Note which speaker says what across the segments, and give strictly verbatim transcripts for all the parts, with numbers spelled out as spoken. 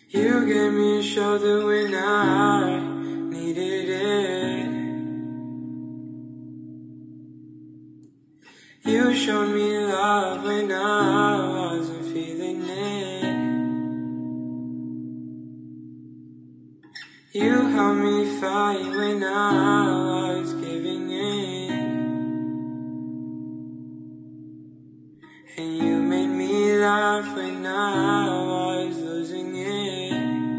Speaker 1: You gave me a shoulder when I needed it. You showed me love when I wasn't feeling it. You helped me fight when I was giving in. And you made me laugh when I was losing it.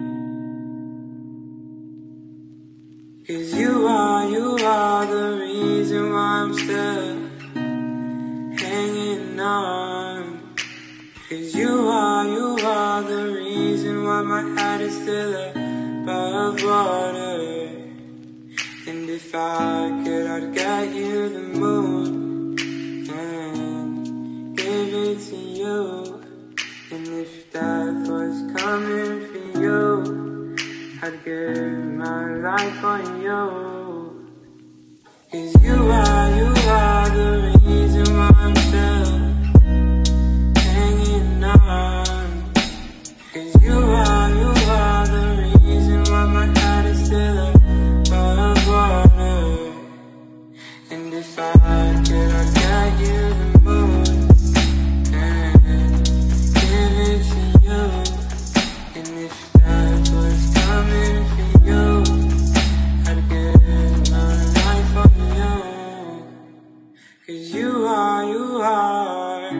Speaker 1: 'Cause you are, you are the reason why I'm still hanging on. 'Cause you are, you are the reason why my head is still above water. And if I could, I'd get you the moon and give it to you. And if death was coming for you, I'd give my life on you. 'Cause you are, you are the reason why I'm still hanging on. 'Cause you are, you are the reason why my head is still above water. And if I could, I'd get you the moon and give it to you. And if that was coming for you, I'd give my life on you. 'Cause you are, you are,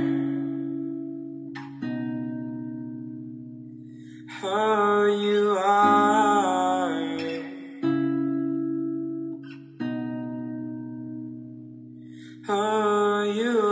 Speaker 1: oh you are, oh you